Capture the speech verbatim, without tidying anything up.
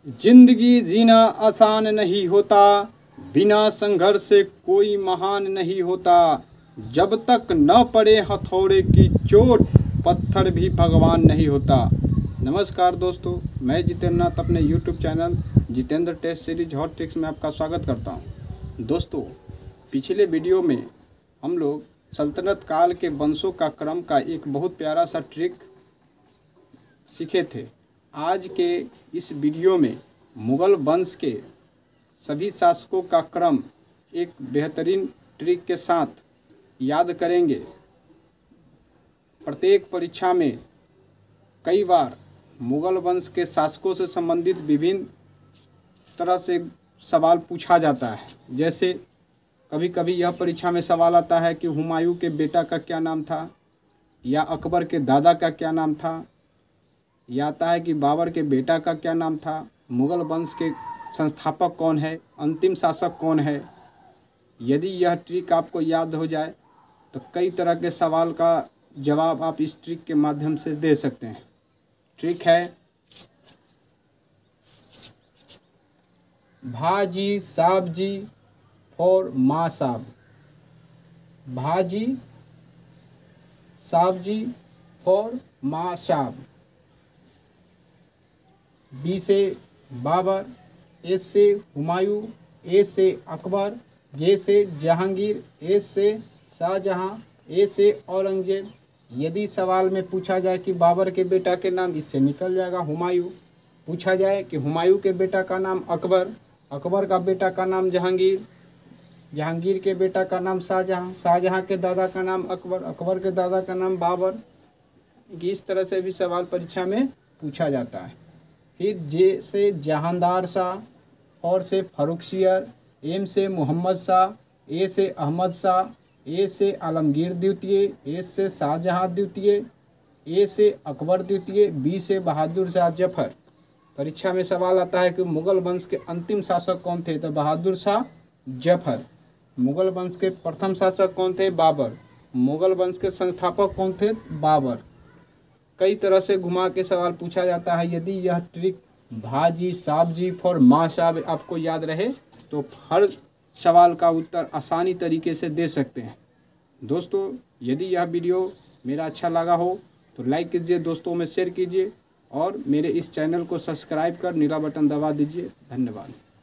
जिंदगी जीना आसान नहीं होता, बिना संघर्ष से कोई महान नहीं होता। जब तक न पड़े हथौड़े की चोट, पत्थर भी भगवान नहीं होता। नमस्कार दोस्तों, मैं जितेंद्र नाथ अपने YouTube channel Jitendra test series hot tricks में आपका स्वागत करता हूं। दोस्तों, पिछले वीडियो में हम लोग सल्तनत काल के वंशों का क्रम का एक बहुत प्यारा सा ट्रिक सीखे थे। आज के इस वीडियो में मुग़ल वंश के सभी शासकों का क्रम एक बेहतरीन ट्रिक के साथ याद करेंगे। प्रत्येक परीक्षा में कई बार मुग़ल वंश के शासकों से संबंधित विभिन्न तरह से सवाल पूछा जाता है। जैसे कभी कभी यह परीक्षा में सवाल आता है कि हुमायूं के बेटा का क्या नाम था, या अकबर के दादा का क्या नाम था, या आता है कि बाबर के बेटा का क्या नाम था, मुग़ल वंश के संस्थापक कौन है, अंतिम शासक कौन है। यदि यह ट्रिक आपको याद हो जाए तो कई तरह के सवाल का जवाब आप इस ट्रिक के माध्यम से दे सकते हैं। ट्रिक है भाजी साबजी फॉर माँ साहब। भाजी साबजी फॉर माँ साहब। बी से बाबर, ए से हुमायूं, ए से अकबर, जे से जहांगीर, ए से शाहजहां, ए से औरंगजेब। यदि सवाल में पूछा जाए कि बाबर के बेटा के नाम, इससे निकल जाएगा हुमायूं। पूछा जाए कि हुमायूं के बेटा का नाम अकबर, अकबर का बेटा का नाम जहांगीर, जहांगीर के बेटा का नाम शाहजहां, शाहजहां के दादा का नाम अकबर, अकबर के दादा का नाम बाबर। इस तरह से भी सवाल परीक्षा में पूछा जाता है। फिर जे से जहांदार शाह, और से फर्रुखसियर, एम से मोहम्मद शाह, ए से अहमद शाह, ए से आलमगीर द्वितीय, ए से शाहजहां द्वितीय, ए से अकबर द्वितीय, बी से बहादुर शाह जफर। परीक्षा में सवाल आता है कि मुग़ल वंश के अंतिम शासक कौन थे, तो बहादुर शाह जफर। मुग़ल वंश के प्रथम शासक कौन थे, बाबर। मुग़ल वंश के संस्थापक कौन थे, बाबर। कई तरह से घुमा के सवाल पूछा जाता है। यदि यह ट्रिक भाजी साबजी फॉर माँ साहब आपको याद रहे तो हर सवाल का उत्तर आसानी तरीके से दे सकते हैं। दोस्तों, यदि यह वीडियो मेरा अच्छा लगा हो तो लाइक कीजिए, दोस्तों में शेयर कीजिए और मेरे इस चैनल को सब्सक्राइब कर नीला बटन दबा दीजिए। धन्यवाद।